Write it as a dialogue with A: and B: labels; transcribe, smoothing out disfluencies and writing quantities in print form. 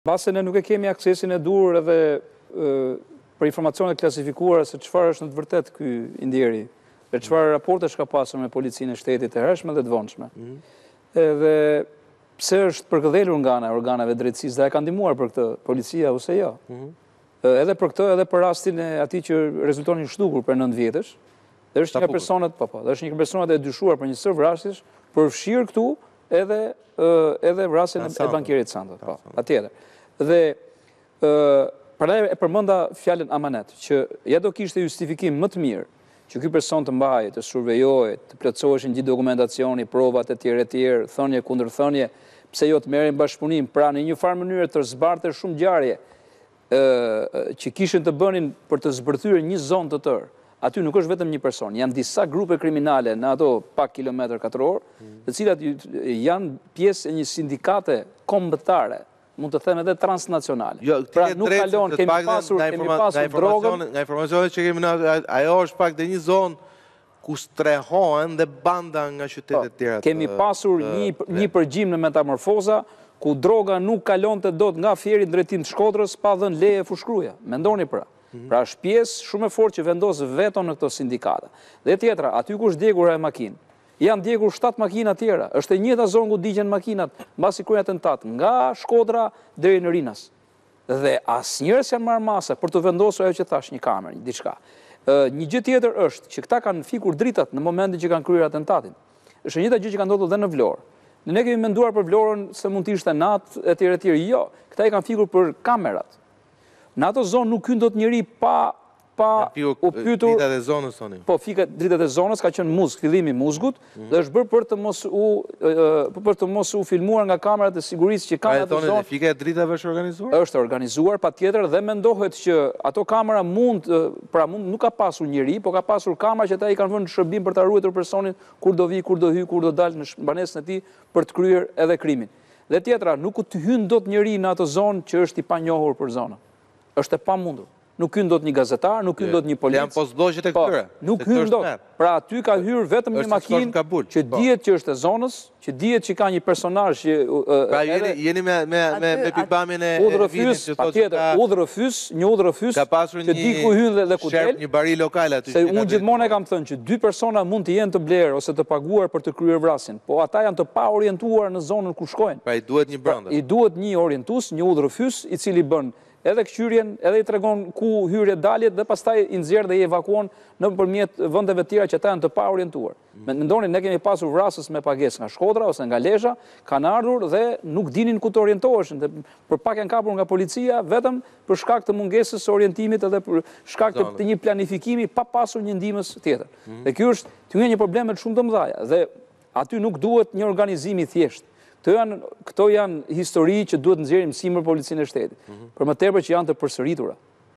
A: Base ne nuk e kemi aksesin e dur edhe për informacionet klasifikuara se çfarë është në të vërtet ky indjeri, dhe çfarë raportesh ka pasur me policinë e shtetit e hershme dhe të vonshme. Edhe pse është përkëdhelur nga ana e organeve drejtësisë dhe e ka ndihmuar për këtë policia ose jo. Edhe për këtë, edhe për rastin e atij që rezulton i zhdukur për 9 vjetësh, dhe është një personat, dhe është një personat e dyshuar për një sër vrasjes, përfshirë këtu edhe vrasjen e bankierit Santa. Patjetër. Dhe prandaj e përmenda fjalën amanet, që ja do kishte justifikim më të mirë që ky person të mbahet, të survejohet, të plotësoheshin gjithë dokumentacioni, provat e tjerë, thënie kundër thënie, pse jo të merren bashkëpunim, pra në një farë mënyrë të zbarte shumë ngjarje që kishin të bënin për të zbërthyer një zonë të tërë. Aty nuk është vetëm një person, janë disa grupe kriminale në ato pak kilometër katror, të cilat janë pjesë e një sindikate kombëtare, mund të them edhe transnacionale. Pra nuk kalon, kemi pasur drogën.
B: Nga informacionet që kemi në, ajo është pak dhe një zonë ku strehohen dhe banda nga qytetet tjera.
A: Kemi pasur një përgjim në metamorfoza, ku droga nuk kalon të dot nga Fieri në drejtim të Shkodrës pa dhënë leje fushkruja. Mendoni pra. Pra është pjesë shumë e fortë që vendos veto në këto sindikata. Dhe tjetra, aty ku është djegur e makinë, janë djegur 7 makina tjera. Është e njëjta zonë ku digjen makinat mbasi kryen atentat nga Shkodra deri në Rinas. Dhe asnjëherë s'janë marrë masa për të vendosur ajo që thash, një kamerë, një diçka. Një gjë tjetër është që këta kanë fikur dritat në momentin që kanë kryer atentatin. Është e njëjta gjë që ka ndodhur edhe në Vlorë. Ne kemi menduar për Vlorën se mund të ishte natë etj. Jo, këta i kanë fikur për kamerat. Në ato zonë nuk hyn dot njëri pa u pyetur.
B: Dritat e zonës tani.
A: Po, dritat e zonës ka qenë muzg, fillimi muzgut, dhe është bërë për të mos u filmuar nga kamerat e sigurisë që kanë ato zonë.
B: Fika e dritave është organizuar?
A: Është organizuar patjetër dhe mendohet që ato kamera nuk ka pasur njëri, po ka pasur kamera që ata i kanë vënë në shërbim për ta ruajtur personin kur do vi, kur do hy, kur do dalë në banesën e tij për të kryer edhe krimin. Dhe tjetra, nuk të hyn dot njëri në ato zonë që është i panjohur për zonën. Është e pamundur. Nuk hyn dot një gazetar, nuk hyn dot një polic.
B: Janë postdoqet e këtyre.
A: Nuk hyn dot. Pra aty ka hyrë vetëm një makinë që dihet që është e zonës, që dihet që ka një personazh që
B: pra jeni me pikpamjen e
A: udhërrëfys, patjetër, një udhërrëfys që di ku hyn dhe ku del.
B: Një bari lokal aty.
A: Se unë gjithmonë e kam thënë që 2 persona mund të jenë të blerë ose të paguar për të kryer vrasjen, po ata janë të pa orientuar në zonën ku shkojnë.
B: Pra i duhet një brenda.
A: I duhet një orientues, një udhërrëfys i cili bën edhe këqyrjen, edhe i tregon ku hyrje daljet dhe pastaj i nxjerr dhe i evakuon nëpërmjet vendeve tjera që ata janë të pa orientuar. Mendoni, ne kemi pasur vrasës me pagesë nga Shkodra ose nga Lezhë, kanë ardhur dhe nuk dinin ku të orientoheshin, dhe për pak janë kapur nga policia vetëm për shkak të mungesës së orientimit edhe për shkak të një planifikimi pa pasur një ndihmës tjetër. Dhe ky është një problem shumë të mëdha dhe aty nuk duhet një organizim i thjeshtë. Këto janë histori që duhet nxjerrim mësim për policinë e shtetit, për më tepër që janë të përsëritura.